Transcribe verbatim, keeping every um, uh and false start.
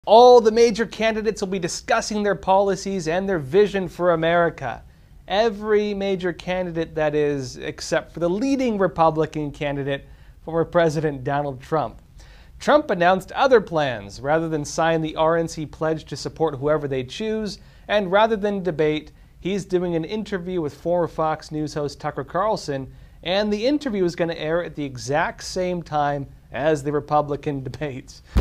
All the major candidates will be discussing their policies and their vision for America. Every major candidate, that is, except for the leading Republican candidate, former President Donald Trump. Trump announced other plans. Rather than sign the R N C pledge to support whoever they choose, and rather than debate, he's doing an interview with former Fox News host Tucker Carlson, and the interview is going to air at the exact same time as the Republican debates.